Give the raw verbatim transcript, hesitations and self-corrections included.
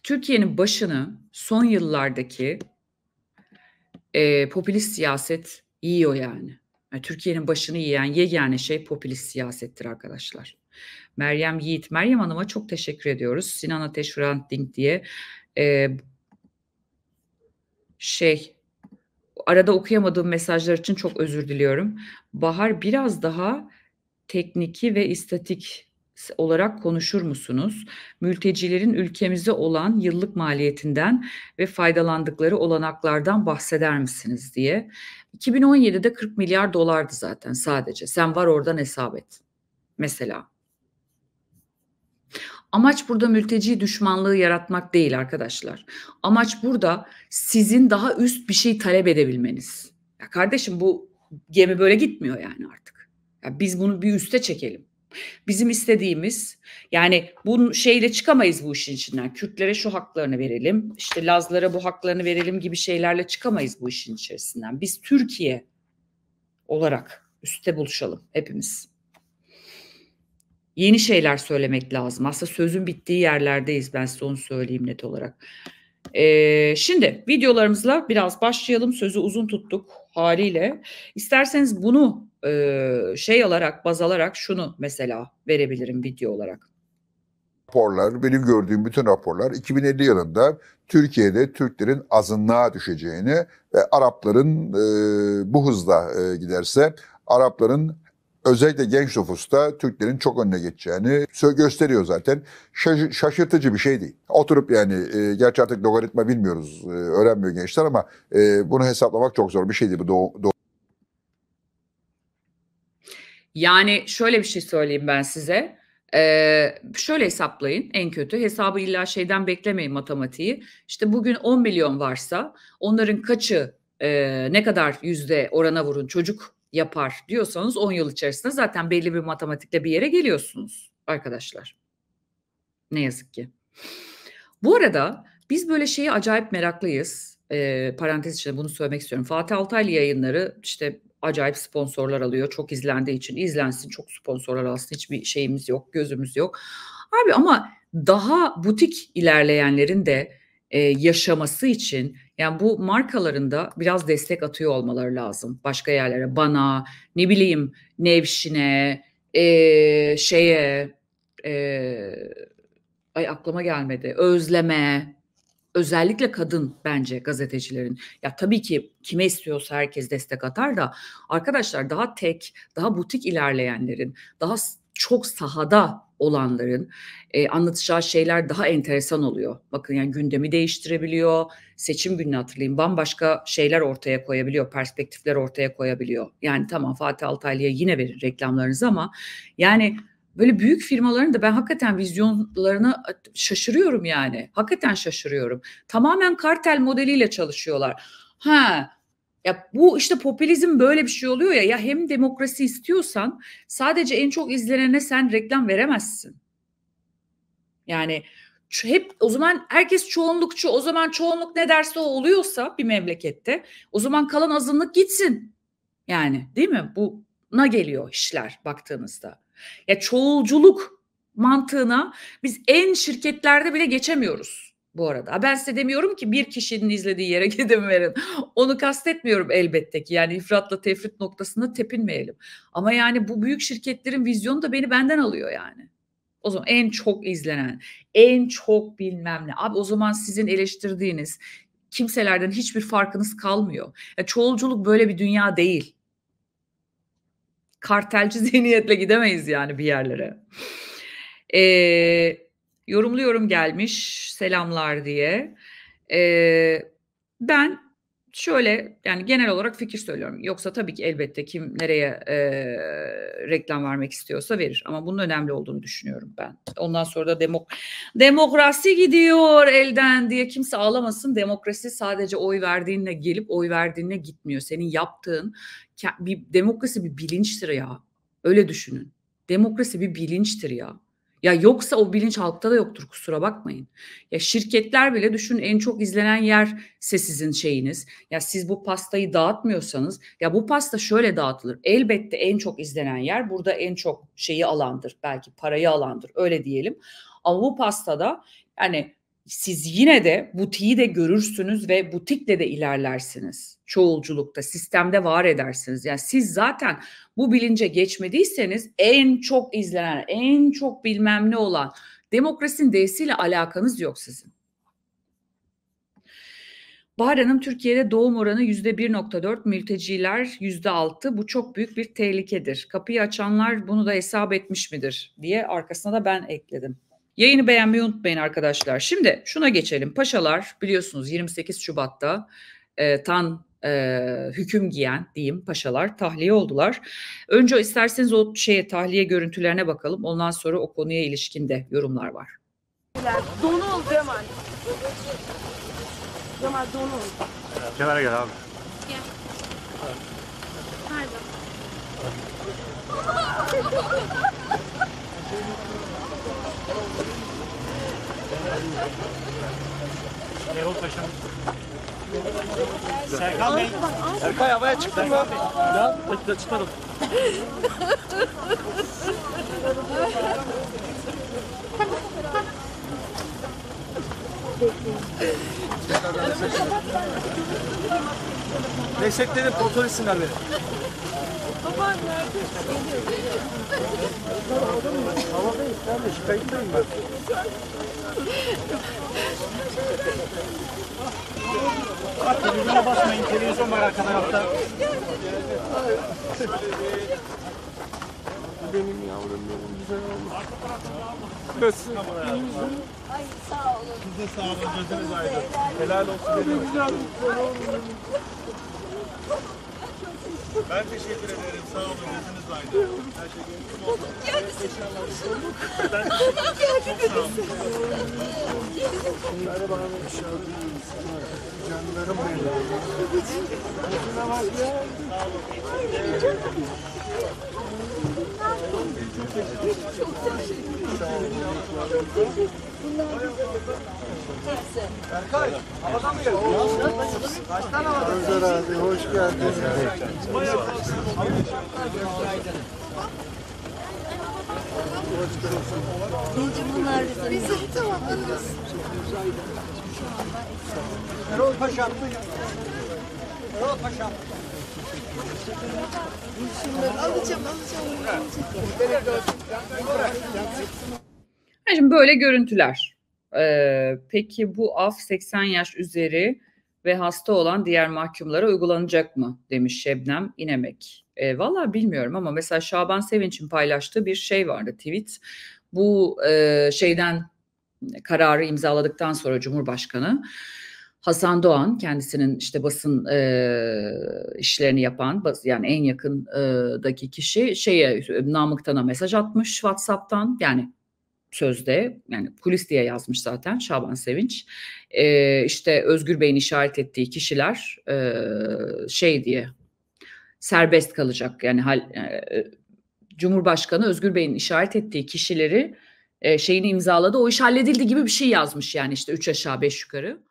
Türkiye'nin başını son yıllardaki eee, popülist siyaset yiyor yani. Ya, Türkiye'nin başını yiyen yegane şey popülist siyasettir arkadaşlar. Meryem Yiğit, Meryem Hanım'a çok teşekkür ediyoruz. Sinan Ateş Hrant Dink diye eee şey, arada okuyamadığım mesajlar için çok özür diliyorum. Bahar, biraz daha tekniki ve istatik s olarak konuşur musunuz? Mültecilerin ülkemize olan yıllık maliyetinden ve faydalandıkları olanaklardan bahseder misiniz diye. iki bin on yedide kırk milyar dolardı zaten sadece. Sen var oradan hesap et mesela. Amaç burada mülteci düşmanlığı yaratmak değil arkadaşlar. Amaç burada sizin daha üst bir şey talep edebilmeniz. Ya kardeşim bu gemi böyle gitmiyor yani artık. Ya biz bunu bir üste çekelim. Bizim istediğimiz yani bu şeyle çıkamayız bu işin içinden. Kürtlere şu haklarını verelim, işte Lazlara bu haklarını verelim gibi şeylerle çıkamayız bu işin içerisinden. Biz Türkiye olarak üstte buluşalım hepimiz. Yeni şeyler söylemek lazım. Aslında sözün bittiği yerlerdeyiz. Ben size onu söyleyeyim net olarak. Ee, şimdi videolarımızla biraz başlayalım. Sözü uzun tuttuk haliyle. İsterseniz bunu e, şey alarak, baz alarak şunu mesela verebilirim video olarak. Raporlar, benim gördüğüm bütün raporlar iki bin elli yılında Türkiye'de Türklerin azınlığa düşeceğini ve Arapların e, bu hızla e, giderse Arapların özellikle genç nüfusta Türklerin çok önüne geçeceğini gösteriyor zaten. Şaş- şaşırtıcı bir şey değil. Oturup yani, e, gerçi artık logaritma bilmiyoruz, e, öğrenmiyor gençler ama e, bunu hesaplamak çok zor bir şey değil. Bu doğ- doğ- Yani şöyle bir şey söyleyeyim ben size. Ee, şöyle hesaplayın en kötü. Hesabı illa şeyden beklemeyin matematiği. İşte bugün on milyon varsa onların kaçı e, ne kadar yüzde orana vurun çocuk yapar diyorsanız on yıl içerisinde zaten belli bir matematikle bir yere geliyorsunuz arkadaşlar. Ne yazık ki. Bu arada biz böyle şeye acayip meraklıyız. Ee, parantez içinde bunu söylemek istiyorum. Fatih Altaylı yayınları işte acayip sponsorlar alıyor. Çok izlendiği için izlensin. Çok sponsorlar alsın. Hiçbir şeyimiz yok, gözümüz yok. Abi ama daha butik ilerleyenlerin de e, yaşaması için yani bu markaların da biraz destek atıyor olmaları lazım. Başka yerlere, bana, ne bileyim Nevşin'e, e, şeye, e, ay aklıma gelmedi. Özleme, özellikle kadın bence gazetecilerin. Ya tabii ki kime istiyorsa herkes destek atar da arkadaşlar daha tek, daha butik ilerleyenlerin, daha çok sahada olanların e, anlatacağı şeyler daha enteresan oluyor. Bakın yani gündemi değiştirebiliyor. Seçim gününü hatırlayın. Bambaşka şeyler ortaya koyabiliyor, perspektifler ortaya koyabiliyor. Yani tamam Fatih Altaylı'ya yine verin reklamlarınızı ama yani böyle büyük firmaların da ben hakikaten vizyonlarına şaşırıyorum yani. Hakikaten şaşırıyorum. Tamamen kartel modeliyle çalışıyorlar. Ha, ya bu işte popülizm böyle bir şey oluyor ya. Ya hem demokrasi istiyorsan sadece en çok izlenene sen reklam veremezsin. Yani hep o zaman herkes çoğunlukçu. O zaman çoğunluk ne derse o oluyorsa bir memlekette o zaman kalan azınlık gitsin. Yani değil mi? Buna geliyor işler baktığınızda. Ya çoğulculuk mantığına biz en şirketlerde bile geçemiyoruz bu arada. Ben size demiyorum ki bir kişinin izlediği yere gidin verin. Onu kastetmiyorum elbette ki. Yani ifratla tefrit noktasında tepinmeyelim. Ama yani bu büyük şirketlerin vizyonu da beni benden alıyor yani. O zaman en çok izlenen, en çok bilmem ne. Abi o zaman sizin eleştirdiğiniz kimselerden hiçbir farkınız kalmıyor. Ya çoğulculuk böyle bir dünya değil. Kartelci zihniyetle gidemeyiz yani bir yerlere. Eee, yorumluyorum gelmiş selamlar diye. Eee, ben şöyle yani genel olarak fikir söylüyorum. Yoksa tabii ki elbette kim nereye eee, reklam vermek istiyorsa verir. Ama bunun önemli olduğunu düşünüyorum ben. Ondan sonra da demok demokrasi gidiyor elden diye kimse ağlamasın. Demokrasi sadece oy verdiğinle gelip oy verdiğinle gitmiyor. Senin yaptığın bir demokrasi bir bilinçtir ya. Öyle düşünün. Demokrasi bir bilinçtir ya. Ya yoksa o bilinç halkta da yoktur kusura bakmayın. Ya şirketler bile düşünün en çok izlenen yer sizin şeyiniz. Ya siz bu pastayı dağıtmıyorsanız ya bu pasta şöyle dağıtılır. Elbette en çok izlenen yer burada en çok şeyi alandır. Belki parayı alandır öyle diyelim. Ama bu pastada yani siz yine de butiği de görürsünüz ve butikle de ilerlersiniz. Çoğulculukta, sistemde var edersiniz. Yani siz zaten bu bilince geçmediyseniz en çok izlenen, en çok bilmem ne olan demokrasinin D'siyle alakanız yok sizin. Bahar Hanım, Türkiye'de doğum oranı yüzde bir nokta dört, mülteciler yüzde altı. Bu çok büyük bir tehlikedir. Kapıyı açanlar bunu da hesap etmiş midir diye arkasına da ben ekledim. Yayını beğenmeyi unutmayın arkadaşlar. Şimdi şuna geçelim. Paşalar biliyorsunuz yirmi sekiz Şubat'ta e, tan e, hüküm giyen diyeyim paşalar tahliye oldular. Önce isterseniz o şeye tahliye görüntülerine bakalım. Ondan sonra o konuya ilişkin de yorumlar var. Donul Cemal. Cemal donul. Kenara gel abi. Gel. Pardon. Erol Paşa'nın. Serkan Bey. Serkan havaya çıktın mı? Ya çıkmadım. Destekledim, kontrol etsinler beni. Baban nerede? Havadayım, ben de şikayetçiyim ben. Bak, televizyona basmayın, televizyon var arka tarafta. Benim yavrum benim güzel oğlum. Nasıl? Ay sağ olun. Siz de sağ olun, gözünüz aydın. Helal olsun. Benim güzel oğlum. Ben teşekkür ederim. Sağ olun, gözünüz aydın. Her şey gönlünüz olsun. Ben teşekkür ederim. Merhaba hanım. Canlarım benim. Şuna bak ya. Sağ olun. Berkay, havadan mı geldin? Kaçtan havadan? Özer abi, hoş geldin. Bunlar bizim. Tamam. Erol Paşa. Erol Paşa. Şunları alacağım, alacağım. Şimdi böyle görüntüler. Ee, peki bu af seksen yaş üzeri ve hasta olan diğer mahkumlara uygulanacak mı demiş Şebnem İnemek. E, Valla bilmiyorum ama mesela Şaban Sevinç'in paylaştığı bir şey vardı, tweet. Bu e, şeyden kararı imzaladıktan sonra Cumhurbaşkanı Hasan Doğan, kendisinin işte basın e, işlerini yapan, bas, yani en yakındaki kişi şeye Namık Tan'a mesaj atmış WhatsApp'tan, yani sözde, yani kulis diye yazmış zaten Şaban Sevinç. E, işte Özgür Bey'in işaret ettiği kişiler e, şey diye serbest kalacak, yani hal, e, Cumhurbaşkanı Özgür Bey'in işaret ettiği kişileri e, şeyini imzaladı, o iş halledildi gibi bir şey yazmış, yani işte üç aşağı beş yukarı.